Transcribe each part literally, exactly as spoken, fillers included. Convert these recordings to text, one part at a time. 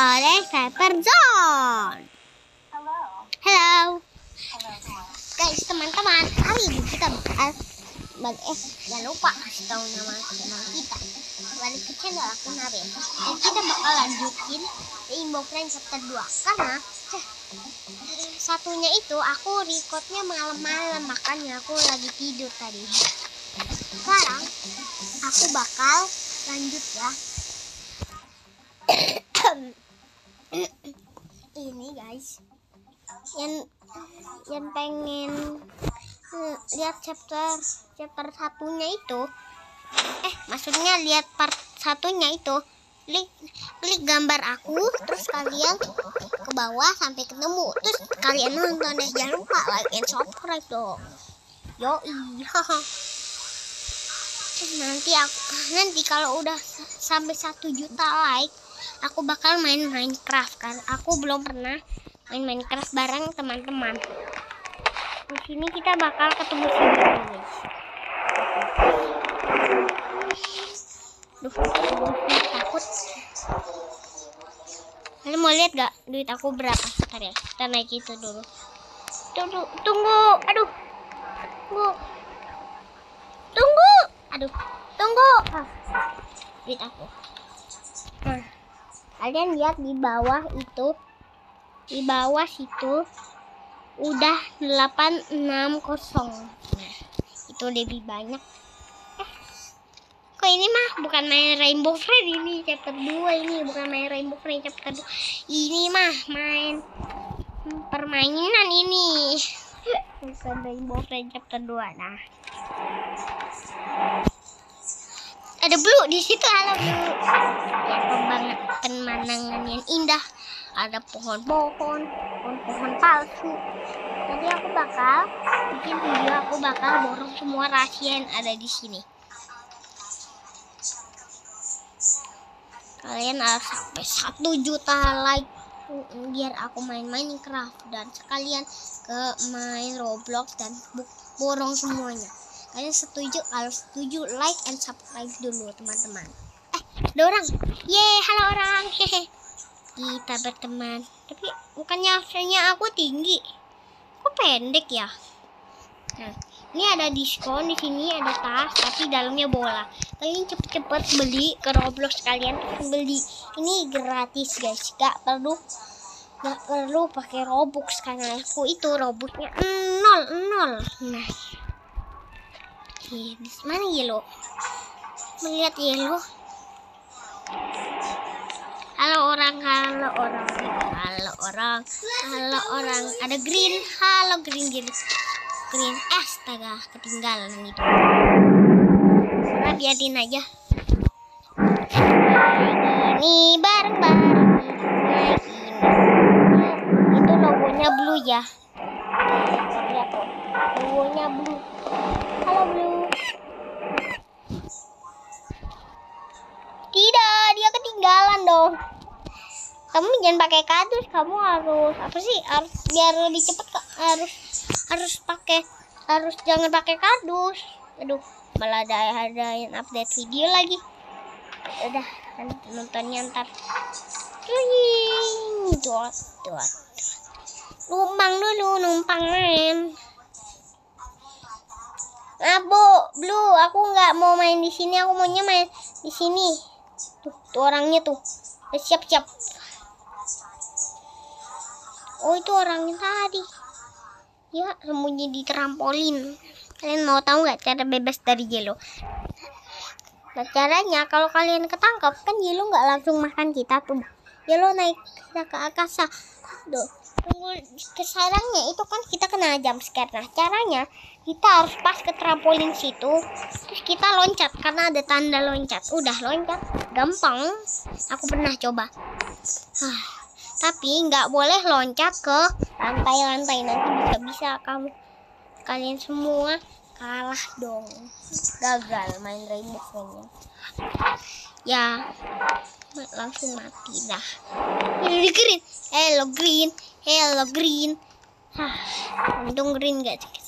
oleh Viper Zone. Halo. Guys, teman-teman, hari ini kita bakal eh jangan lupa kasih tahu nama channel kita. Balik ke channel aku Nabe. Dan kita bakal lanjutin Rainbow Friends chapter dua karena ceh, satunya itu aku recordnya malam-malam, makanya aku lagi tidur tadi. Sekarang aku bakal lanjut ya. Ini guys, yang yang pengen uh, lihat chapter chapter satunya itu, eh maksudnya lihat part satunya itu, klik klik gambar aku, terus kalian ke bawah sampai ketemu, terus kalian nonton deh, jangan lupa like and subscribe dong. Yoi, haha. Nanti aku nanti kalau udah sampai satu juta like, aku bakal main Minecraft kan. Aku belum pernah main Minecraft bareng teman-teman. Di sini kita bakal ketemu sini guys. Duh, takut. Kalian mau lihat gak duit aku berapa? Bentar ya, kita naik itu dulu. Tunggu, tunggu, aduh, tunggu, tunggu, aduh, tunggu. Ah, duit aku. Nah, kalian lihat di bawah itu, di bawah situ udah delapan enam nol. Nah, itu lebih banyak. Eh, kok ini mah bukan main Rainbow Friends, ini chapter dua, ini bukan main Rainbow Friends chapter dua. Ini mah main permainan ini. Bukan Rainbow Friends chapter dua. Nah, ada blue di situ, halo blue. Ya, pemandangan yang indah. Ada pohon-pohon, pohon-pohon palsu. Jadi aku bakal bikin video, aku bakal borong semua rahasia yang ada di sini. Kalian harus sampai satu juta like biar aku main Minecraft dan sekalian ke main Roblox dan borong semuanya. Kalian setuju? Kalau setuju like and subscribe dulu teman-teman. Eh, ada orang. Yeay, halo orang. Hehe. Kita berteman. Tapi bukannya harusnya aku tinggi. Kok pendek ya? Nah, ini ada diskon di sini, ada tas tapi dalamnya bola. Kalian cepet-cepet beli ke Roblox, kalian beli. Ini gratis guys. Gak perlu gak perlu pakai Robux karena aku itu Robuxnya nol nol. Nah, di mana yellow? Melihat yellow. Halo orang, halo orang, halo orang, halo orang. Ada green, halo green, green, green. Eh, astaga, ketinggalan itu. Nah, biarin aja. Ini bareng-bareng. Itu logonya blue ya. Lihat tuh, logonya blue. Halo blue. Tidak, dia ketinggalan dong. Kamu jangan pakai kardus, kamu harus apa sih? Harus biar lebih cepat, harus harus pakai harus jangan pakai kardus. Aduh, malah ada ada yang update video lagi. Udah, kan nontonnya ntar. Cuing, dot dot. Numpang dulu, numpang main. Nah, Bu, Blue, aku nggak mau main di sini, aku maunya main di sini. Tuh, tuh orangnya tuh. Siap-siap. Oh, itu orangnya tadi. Ya, sembunyi di trampolin. Kalian mau tahu nggak cara bebas dari Yellow? Nah, caranya kalau kalian ketangkap kan Yellow nggak langsung makan kita tuh. Yellow naik kita ke angkasa. Tuh, tunggu kesarangnya itu kan kita kena jump scare. Nah, caranya kita harus pas ke trampolin situ, terus kita loncat karena ada tanda loncat. Udah loncat, gampang. Aku pernah coba. Hah, tapi nggak boleh loncat ke lantai-lantai, nanti bisa-bisa kamu kalian semua kalah dong. Gagal main Rainbow Friends. Ya, langsung mati dah. Hello green, hello green, hello green. Hah, untung green gak sih.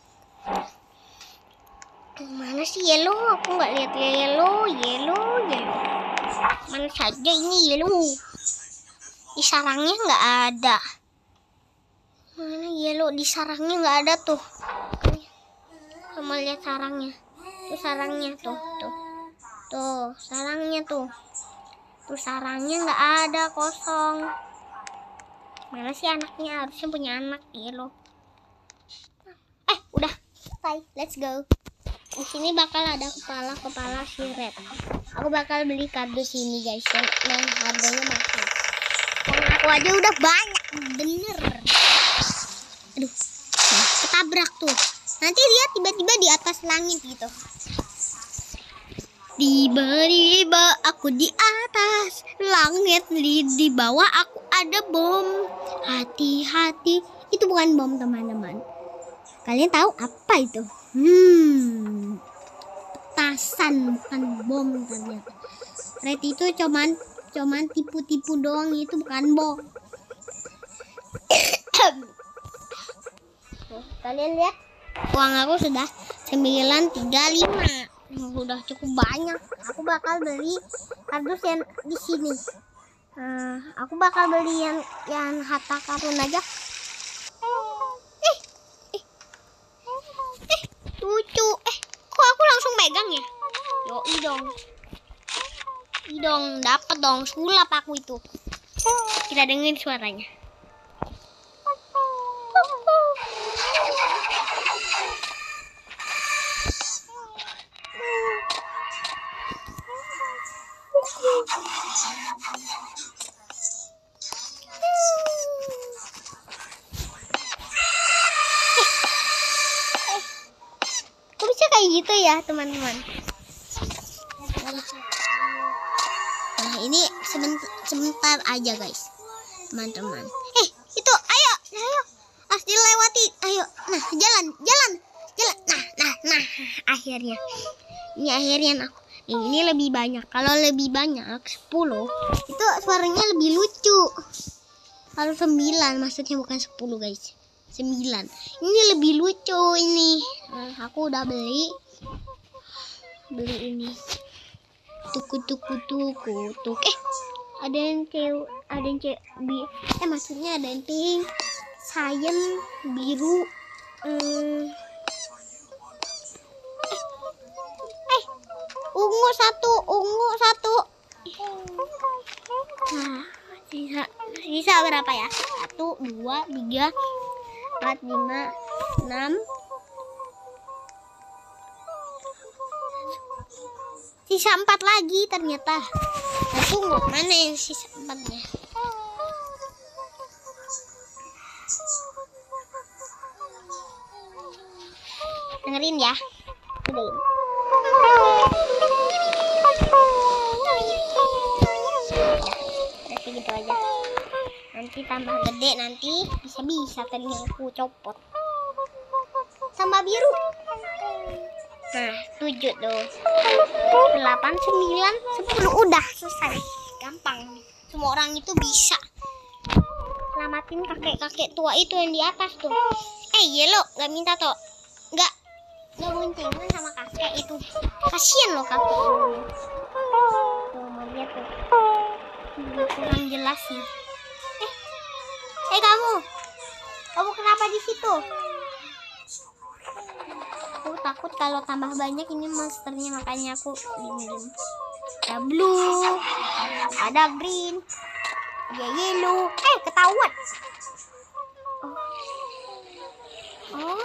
Mana sih yellow? Aku nggak lihat yellow, yellow, yellow. Mana saja ini yellow. Di sarangnya nggak ada. Mana yellow? Di sarangnya nggak ada tuh. Kamu lihat sarangnya. Tuh sarangnya tuh, tuh. Tuh, sarangnya tuh. Tuh sarangnya nggak ada, kosong. Mana sih anaknya? Harusnya punya anak yellow. Eh, udah selesai. Let's go. Di sini bakal ada kepala-kepala si red. Aku bakal beli kardus ini guys, yang harganya mahal. Karena aku aja udah banyak, bener. Aduh, nah, ketabrak tuh. Nanti dia tiba-tiba di atas langit gitu. Tiba-tiba aku di atas langit, di, di bawah aku ada bom. Hati-hati, itu bukan bom teman-teman. Kalian tahu apa itu? Hmm, petasan, bukan bom ternyata. Red itu cuman cuman tipu-tipu doang, itu bukan bom. Kalian lihat, uang aku sudah sembilan tiga lima. Udah cukup banyak. Aku bakal beli kardus yang di sini. Nah, aku bakal beli yang yang harta karun aja. Lucu. Eh, kok aku langsung megang ya? Yoi dong. Idong, dapat dong, sulap aku itu. Kita dengerin suaranya. Gitu ya teman-teman. Nah ini sebentar, sebentar aja guys teman-teman. Eh itu ayo ayo harus dilewati, ayo. Nah jalan jalan jalan. Nah nah nah akhirnya ini akhirnya aku nih, ini lebih banyak. Kalau lebih banyak sepuluh itu suaranya lebih lucu. Kalau sembilan maksudnya, bukan sepuluh guys, sembilan. Ini lebih lucu ini. Nah, aku udah beli beli ini. Tuku tuku tuku tuk. Eh, ada yang cewek, ada yang cewek bi eh maksudnya ada yang pink, cyan, biru. Hmm. Eh, eh, ungu satu, ungu satu. Nah, sisa sisa berapa ya? Satu, dua, tiga, empat, lima, enam. Sisa empat lagi ternyata. Nah, tunggu, mana yang sisa empatnya? Dengerin ya. Udahin. Udah segitu aja. Nanti tambah gede, nanti bisa-bisa tadinya aku copot. Tambah biru. Nah, tujuh tuh. Delapan, sembilan, sepuluh. Udah selesai. Gampang. Semua orang itu bisa. Selamatin kakek-kakek tua itu yang di atas tuh. Eh, yellow, gak minta toh. Gak. Gak guncingan sama kakek itu. Kasian loh kakek. Tuh, mau lihat tuh. Kurang jelas nih. Eh, eh kamu. Kamu kenapa di situ? Aku takut kalau tambah banyak ini monsternya, makanya aku diem-diem. Ada blue, ada green, ada yellow. Eh, ketahuan. Oh.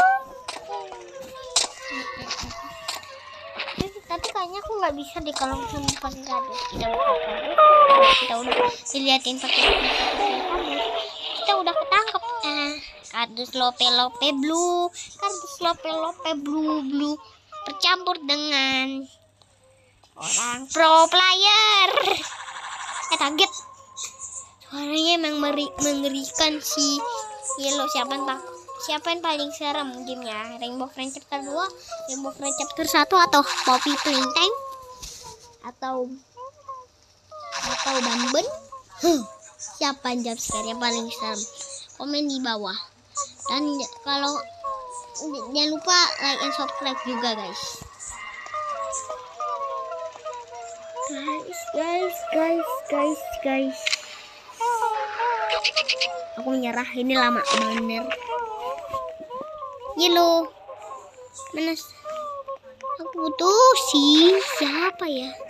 Oh. Tapi kayaknya aku nggak bisa deh kalau misalnya pakai kardus. Kita udah kita udah diliatin pakai kardus. Kita udah ketangkep. Eh. Kardus lope-lope blue, kardus lope-lope blue blue bercampur dengan orang pro player. Eh, kaget. Suaranya emang mengerikan si yellow. Siapa yang tak? Siapa yang paling serem gamenya? Rainbow Friends Chapter dua, Rainbow Friends Chapter satu, atau Poppy Playtime, atau atau Bamben? Huh. Siapa yang jumpscare yang paling serem? Komen di bawah. Dan kalau jangan lupa like and subscribe juga guys. Guys, guys, guys, guys, guys. Aku menyerah, ini lama bener. Yellow. Mana? Aku butuh sih. Siapa ya?